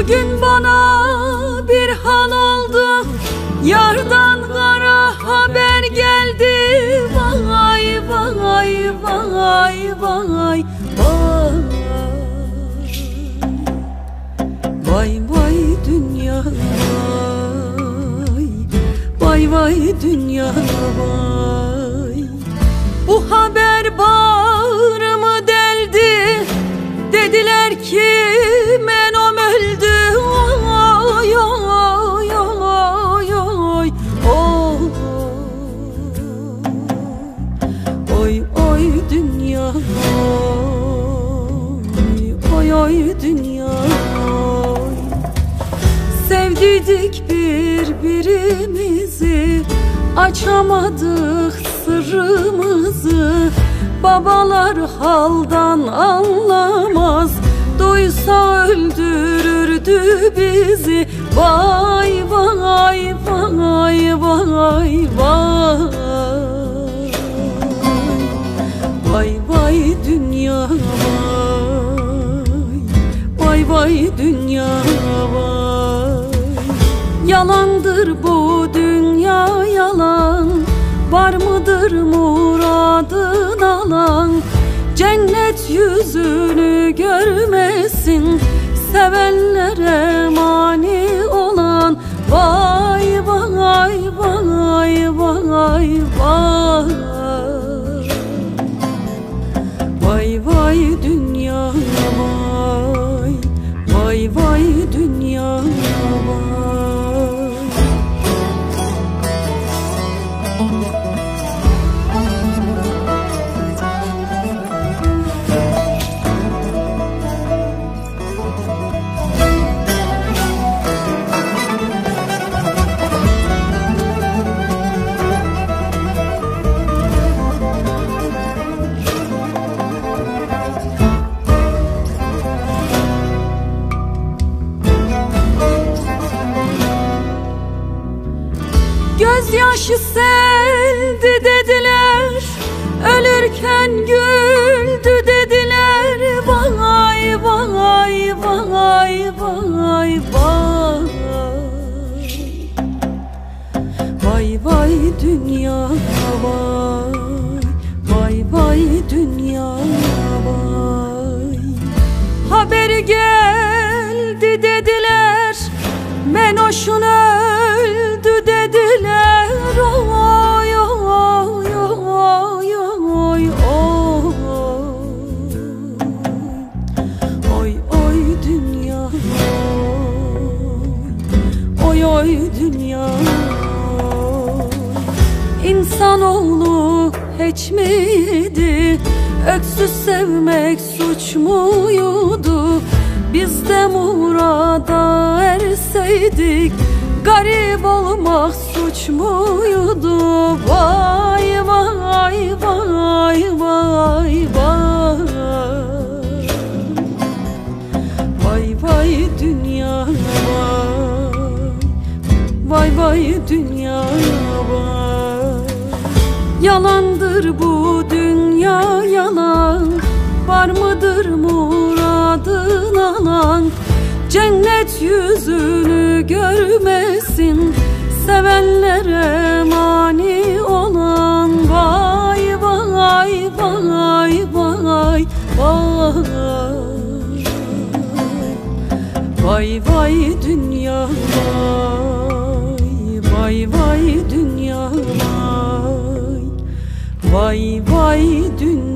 Bugün bana bir hal oldu, yardan kara haber geldi. Vay vay vay vay vay. Vay vay dünya vay. Vay vay dünya vay. Bu haber bağrımı deldi. Dediler ki menom öldü. Oy oy oy oy oy. Oy oy dünya oy. Oy oy dünya oy. Sevdiydik birbirimizi, açamadık sırrımızı. Babalar haldan anlamaz, duysa öldürürdü bizi. Vay vay vay vay vay. Vay vay dünya vay. Vay vay dünya vay. Yalandır bu dünya yalan, var mıdır muradın alan? Cennet yüzünü görmesin, sevenlere mani olan. Vay vay vay vay vay. Vay vay dünya vay. Vay vay dünya vay. Gözyaşı seldi dediler, ölürken güldü dediler. Vay vay vay vay vay. Vay vay dünya vay. Vay vay dünya vay. Haberi geldi dediler, Menoş'un öldü dediler. Oy oy oy oy oy. Oy oy dünya oy. Oy oy dünya oy. İnsanoğlu hiç miydi? Öksüz sevmek suç muydu? Biz de murada erseydik, garip olmak suç muydu? Vay vay vay vay vay. Vay vay dünya vay. Vay vay dünya vay. Yalandır bu dünya yalan, var mıdır muradın alan? Cennet yüzünü görmesin, sevenlere mani olan. Vay vay vay vay vay. Vay vay dünya vay. Vay vay dünya vay. Vay vay dünya.